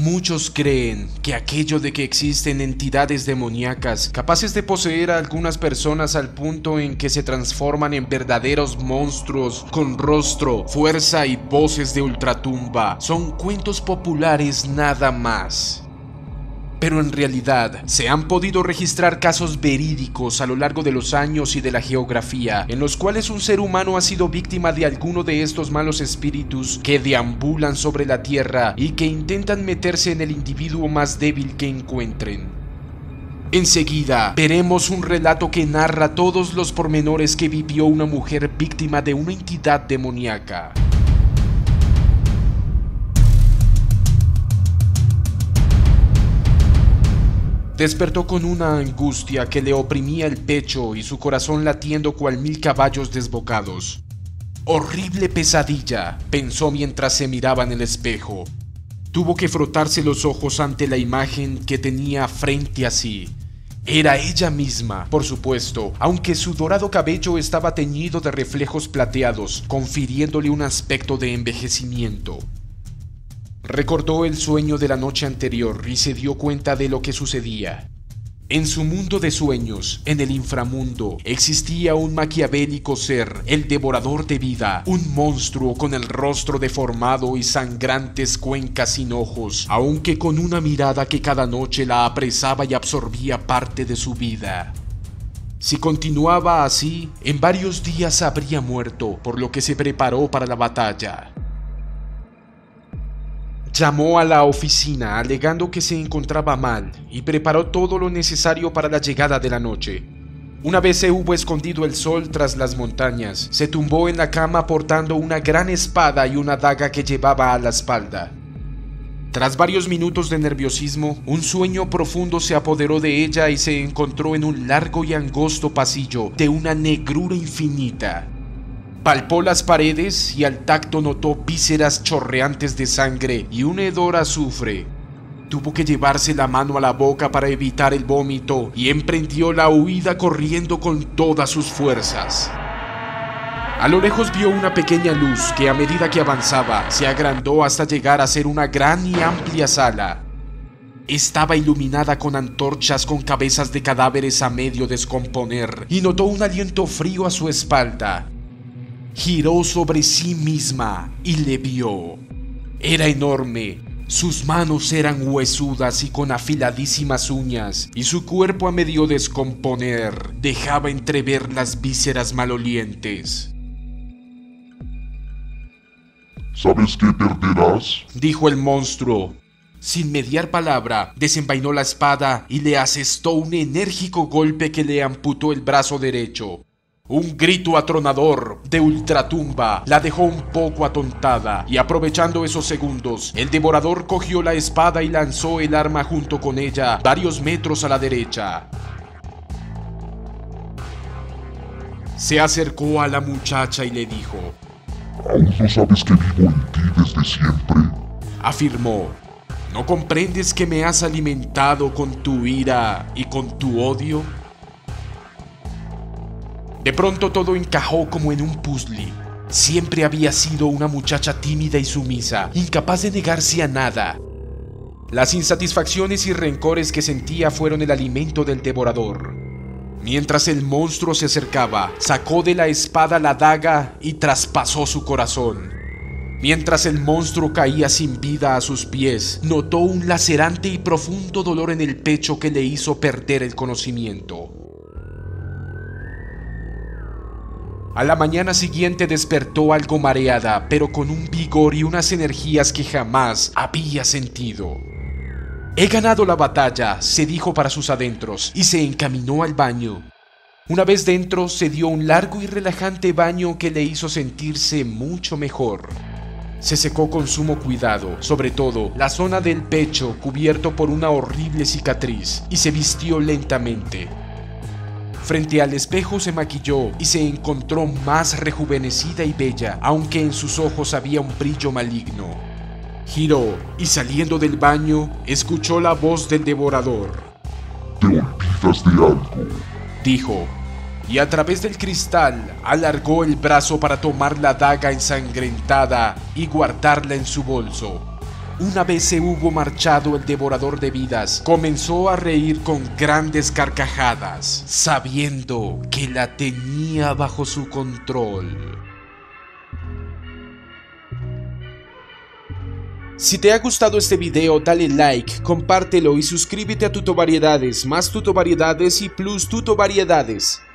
Muchos creen que aquello de que existen entidades demoníacas capaces de poseer a algunas personas al punto en que se transforman en verdaderos monstruos con rostro, fuerza y voces de ultratumba son cuentos populares nada más. Pero en realidad, se han podido registrar casos verídicos a lo largo de los años y de la geografía, en los cuales un ser humano ha sido víctima de alguno de estos malos espíritus que deambulan sobre la tierra y que intentan meterse en el individuo más débil que encuentren. Enseguida, veremos un relato que narra todos los pormenores que vivió una mujer víctima de una entidad demoníaca. Despertó con una angustia que le oprimía el pecho y su corazón latiendo cual 1000 caballos desbocados. Horrible pesadilla, pensó mientras se miraba en el espejo. Tuvo que frotarse los ojos ante la imagen que tenía frente a sí. Era ella misma, por supuesto, aunque su dorado cabello estaba teñido de reflejos plateados, confiriéndole un aspecto de envejecimiento. Recordó el sueño de la noche anterior y se dio cuenta de lo que sucedía. En su mundo de sueños, en el inframundo, existía un maquiavélico ser, el devorador de vida, un monstruo con el rostro deformado y sangrantes cuencas sin ojos, aunque con una mirada que cada noche la apresaba y absorbía parte de su vida. Si continuaba así, en varios días habría muerto, por lo que se preparó para la batalla. Llamó a la oficina alegando que se encontraba mal y preparó todo lo necesario para la llegada de la noche. Una vez se hubo escondido el sol tras las montañas, se tumbó en la cama portando una gran espada y una daga que llevaba a la espalda. Tras varios minutos de nerviosismo, un sueño profundo se apoderó de ella y se encontró en un largo y angosto pasillo de una negrura infinita. Palpó las paredes y al tacto notó vísceras chorreantes de sangre y un hedor a azufre. Tuvo que llevarse la mano a la boca para evitar el vómito y emprendió la huida corriendo con todas sus fuerzas. A lo lejos vio una pequeña luz que a medida que avanzaba se agrandó hasta llegar a ser una gran y amplia sala. Estaba iluminada con antorchas con cabezas de cadáveres a medio descomponer y notó un aliento frío a su espalda. Giró sobre sí misma y le vio. Era enorme, sus manos eran huesudas y con afiladísimas uñas, y su cuerpo a medio descomponer dejaba entrever las vísceras malolientes. ¿Sabes qué perderás?, dijo el monstruo. Sin mediar palabra, desenvainó la espada y le asestó un enérgico golpe que le amputó el brazo derecho. Un grito atronador de ultratumba la dejó un poco atontada y aprovechando esos segundos, el devorador cogió la espada y lanzó el arma junto con ella varios metros a la derecha. Se acercó a la muchacha y le dijo: ¿Aún no sabes que vivo en ti desde siempre?, afirmó. ¿No comprendes que me has alimentado con tu ira y con tu odio? De pronto todo encajó como en un puzzle. Siempre había sido una muchacha tímida y sumisa, incapaz de negarse a nada. Las insatisfacciones y rencores que sentía fueron el alimento del devorador. Mientras el monstruo se acercaba, sacó de la espada la daga y traspasó su corazón. Mientras el monstruo caía sin vida a sus pies, notó un lacerante y profundo dolor en el pecho que le hizo perder el conocimiento. A la mañana siguiente despertó algo mareada, pero con un vigor y unas energías que jamás había sentido. He ganado la batalla, se dijo para sus adentros, y se encaminó al baño. Una vez dentro, se dio un largo y relajante baño que le hizo sentirse mucho mejor. Se secó con sumo cuidado, sobre todo la zona del pecho cubierto por una horrible cicatriz, y se vistió lentamente. Frente al espejo se maquilló y se encontró más rejuvenecida y bella, aunque en sus ojos había un brillo maligno. Giró y saliendo del baño, escuchó la voz del devorador. «Te olvidas de algo», dijo, y a través del cristal alargó el brazo para tomar la daga ensangrentada y guardarla en su bolso. Una vez se hubo marchado el devorador de vidas, comenzó a reír con grandes carcajadas, sabiendo que la tenía bajo su control. Si te ha gustado este video, dale like, compártelo y suscríbete a Tutovariedades, más Tutovariedades y Plus Tutovariedades.